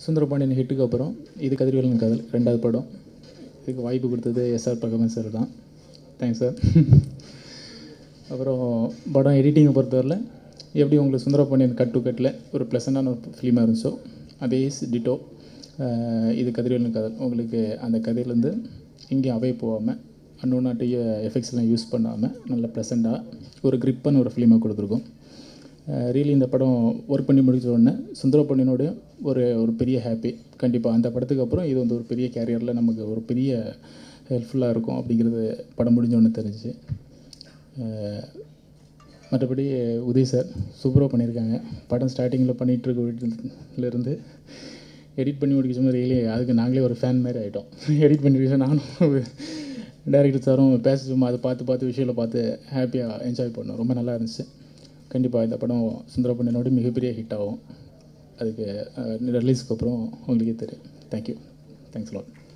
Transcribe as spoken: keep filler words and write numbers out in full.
சுந்தரபாண்டியன் ஹிட்டுக்கு அப்புறம் இது கதிர்வேலன் காதல் ரெண்டாவது படம். இதுக்கு வாய்ப்பு கொடுத்தது எஸ்ஆர் பகவன் சார் தான். Thanks sir. அப்புறம் படம் எடிட்டிங்கை பொறுத்தவரையில் எப்படி உங்களுக்கு சுந்தரபாண்டியன் கட் டு கட்டில் ஒரு ப்ளசண்டான ஒரு ஃபிலிமாக இருந்துச்சோ அதே டிட்டோ இது கதிர்வேலன் காதல் உங்களுக்கு அந்த கதையிலேருந்து எங்கேயும் அவைய போகாமல் அன்னோன்னாட்டிய எஃபெக்ட்ஸ்லாம் யூஸ் பண்ணாமல் நல்ல ப்ளசண்ட்டாக ஒரு க்ரிப்பான ஒரு ஃபிலிமாக கொடுத்துருக்கோம். ரியலி இந்த படம் ஒர்க் பண்ணி முடிச்ச உடனே சுந்தரபாண்டியனோடைய ஒரு ஒரு பெரிய ஹாப்பி. கண்டிப்பாக அந்த படத்துக்கு அப்புறம் இது வந்து ஒரு பெரிய கேரியரில் நமக்கு ஒரு பெரிய ஹெல்ப்ஃபுல்லாக இருக்கும் அப்படிங்கிறது படம் முடிஞ்சோன்னு தெரிஞ்சு. மற்றபடி உதய் சார் சூப்பராக பண்ணியிருக்காங்க. படம் ஸ்டார்டிங்கில் பண்ணிகிட்ருக்க வீட்டிலேருந்து எடிட் பண்ணி முடிக்க சொன்னால் ரியலி அதுக்கு நாங்களே ஒரு ஃபேன் மாதிரி ஆகிட்டோம். எடிட் பண்ணி முடிக்க நானும் டைரக்டர் சாரும் பேச சும்மா அதை பார்த்து பார்த்து விஷயம் பார்த்து ஹாப்பியாக என்ஜாய் பண்ணோம். ரொம்ப நல்லா இருந்துச்சு. கண்டிப்பாக இந்த படம் சுந்தரபாண்டியனோட மிகப்பெரிய ஹிட் ஆகும். அதுக்கு ரிலீஸ்க்கு அப்புறம் உங்களுக்கே தெரியும். தேங்க்யூ. Thanks lot.